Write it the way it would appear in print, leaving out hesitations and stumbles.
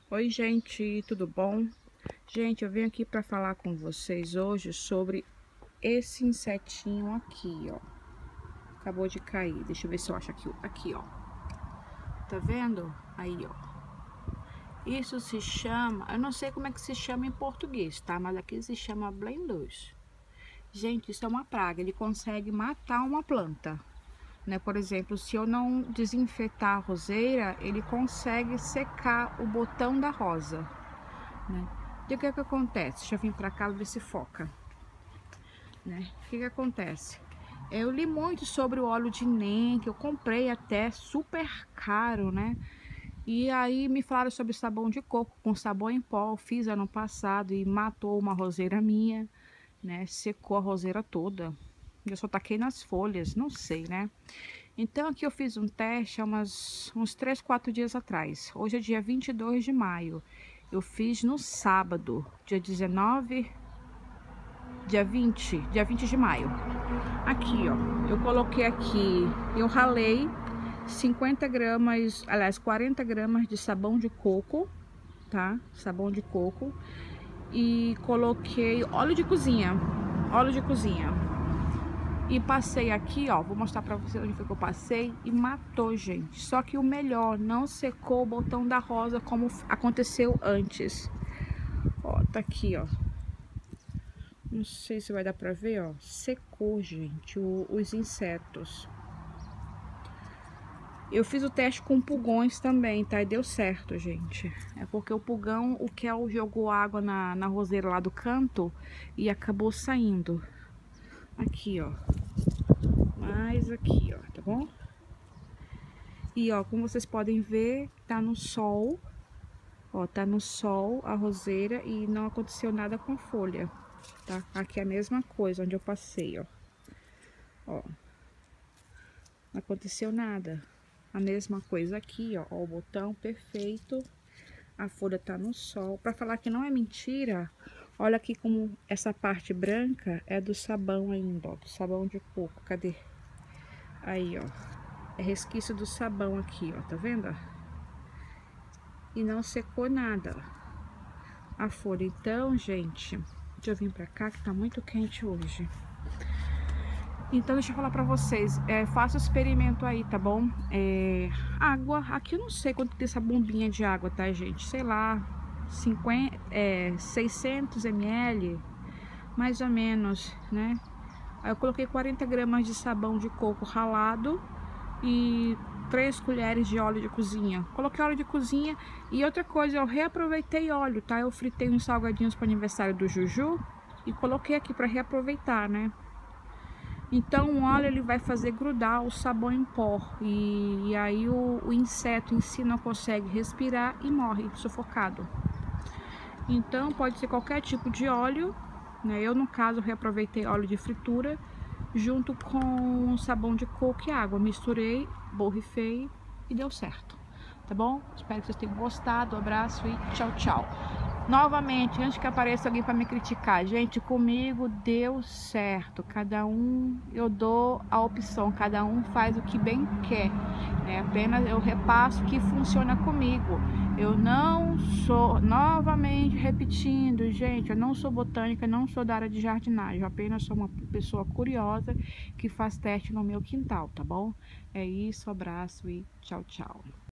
Oi, gente, tudo bom? Gente, eu venho aqui para falar com vocês hoje sobre esse insetinho aqui, ó. Acabou de cair. Deixa eu ver se eu acho aqui, ó. Tá vendo? Aí, ó. Isso se chama, eu não sei como é que se chama em português, tá? Mas aqui se chama blendus. Gente, isso é uma praga. Ele consegue matar uma planta, né? Por exemplo, se eu não desinfetar a roseira, ele consegue secar o botão da rosa, né? E o que que acontece? Deixa eu vir pra cá ver se foca, né? O que que acontece? Eu li muito sobre o óleo de NEM, que eu comprei até super caro, né? E aí me falaram sobre sabão de coco com sabão em pó. Eu fiz ano passado e matou uma roseira minha, né? Secou a roseira toda. Eu só taquei nas folhas, não sei, né? Então aqui eu fiz um teste há uns 3, 4 dias atrás. Hoje é dia 22 de maio. Eu fiz no sábado, dia 19, dia 20 de maio. Aqui, ó, eu coloquei aqui, eu ralei 50 gramas, aliás, 40 gramas de sabão de coco, tá? Sabão de coco. E coloquei óleo de cozinha, e passei aqui, ó, vou mostrar pra vocês onde foi que eu passei e matou, gente. Só que o melhor, não secou o botão da rosa como aconteceu antes. Ó, tá aqui, ó. Não sei se vai dar pra ver, ó. Secou, gente, os insetos. Eu fiz o teste com pulgões também, tá? E deu certo, gente. É porque o pulgão, o Kel jogou água na roseira lá do canto e acabou saindo. Aqui, ó. Mais aqui, ó, tá bom? E, ó, como vocês podem ver, tá no sol. Ó, tá no sol a roseira e não aconteceu nada com a folha, tá? Aqui é a mesma coisa, onde eu passei, ó. Ó. Não aconteceu nada. A mesma coisa aqui, ó. Ó, o botão perfeito. A folha tá no sol. Pra falar que não é mentira, olha aqui como essa parte branca é do sabão ainda, ó. Do sabão de coco. Cadê? Aí, ó. É resquício do sabão aqui, ó. Tá vendo? E não secou nada a folha. Então, gente, deixa eu vir pra cá que tá muito quente hoje. Então, deixa eu falar pra vocês, faça o experimento aí, tá bom? Água, aqui eu não sei quanto tem essa bombinha de água, tá, gente? Sei lá, 600 ml, mais ou menos, né? Aí eu coloquei 40 gramas de sabão de coco ralado e 3 colheres de óleo de cozinha. Coloquei óleo de cozinha e outra coisa, eu reaproveitei óleo, tá? Eu fritei uns salgadinhos para aniversário do Juju e coloquei aqui para reaproveitar, né? Então o óleo ele vai fazer grudar o sabão em pó e aí o inseto em si não consegue respirar e morre sufocado. Então pode ser qualquer tipo de óleo, né? Eu no caso reaproveitei óleo de fritura junto com sabão de coco e água, misturei, borrifei e deu certo, tá bom? Espero que vocês tenham gostado, um abraço e tchau, tchau. Novamente, antes que apareça alguém para me criticar, gente, comigo deu certo. Cada um, eu dou a opção, cada um faz o que bem quer, né? Apenas eu repasso o que funciona comigo. Eu não sou, novamente repetindo, gente, eu não sou botânica, não sou da área de jardinagem, eu apenas sou uma pessoa curiosa que faz teste no meu quintal, tá bom? É isso, abraço e tchau, tchau.